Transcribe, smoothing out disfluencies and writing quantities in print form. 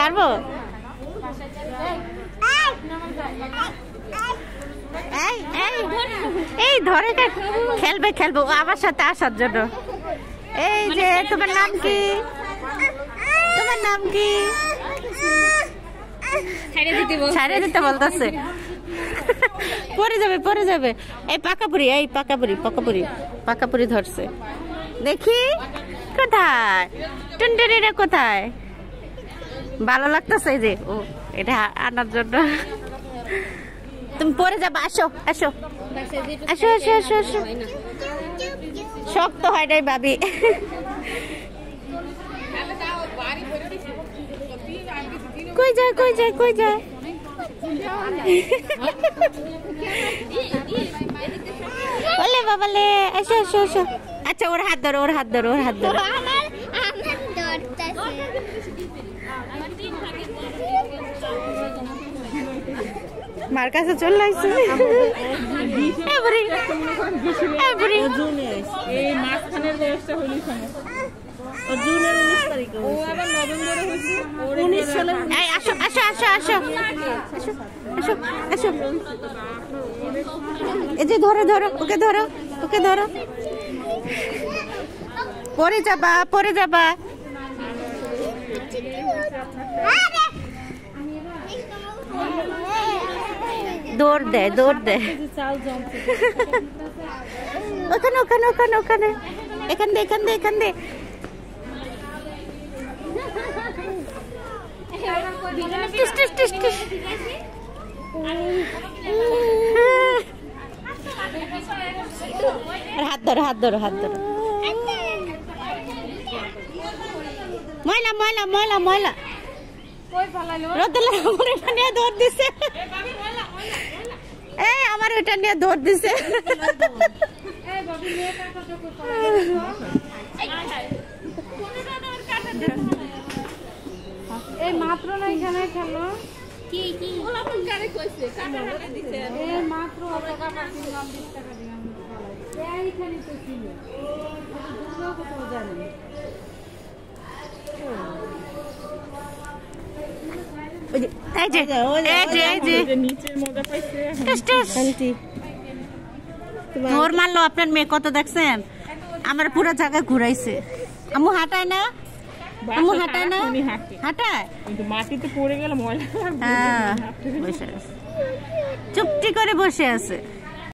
পারবো? এই ধরে খেলবে খেলবো আমার সাথে আসার জন্য। এই যে তোমার নাম কি? তোমার নাম কি? ছাড়িয়ে দিতে বলতেছে। পরে যাবে পরে যাবে। এই পাকাপুরি, এই পাকাপুরি পাকাপুরি পাকাপুরি ধরছে। দেখি কোথায় টুনটুনিটা কোথায়? ভালো লাগতেছে যে ও এটা আনার জন্য। তুমি পরে যাবে। আসো আসো আসো আসো আসো আসো। শক্ত হয় নাই ভাবি। কই যায় কই যায় কই যায়? বলে বাবালে আসো আসো আসো। আচ্ছা ওর হাত ধরো ওর হাত ধরো ওর হাত ধরো। মার কাছে চলে আসছে। আসো আসো আসো আসো আসো আসো। এই যে ধরো ধরো ওকে ধরো ওকে ধরো। পরে যাবা পরে যাবা। দৌড় দে দৌড় দে। ওখানে ওখানে ওখানে ওখানে এখান দে এখান দে এখান দে। হাত ধরো হাত ধরো হাত ধরো। ময়লা ময়লা ময়লা ময়লা। দৌড় দিছে। এই আমার ওটা নিয়ে দৌড় দিছে। এই মাত্র না এখানে খেলো কি কি ওলাপন গাড়ি কইছে কাটা হাতে দিছে এই মাত্র টাকা পাচ্ছি নাম 20 টাকা দিয়ে আমি খালাই এইখানে তো ছিল দুটো কত জানেন। এই যে এই যে এই যে নিচে মজা পাইছে শান্তি। ওর মারলো আপনার মেয়ে কত দেখছেন? আমার পুরো জায়গা ঘুরাইছে। আম্মু হাঁটায় না আম্মু হাঁটায় না হাঁটায় কিন্তু মাটিতে পড়ে গেল ময়লা। হ্যাঁ বসে আছে চুপটি করে বসে আছে।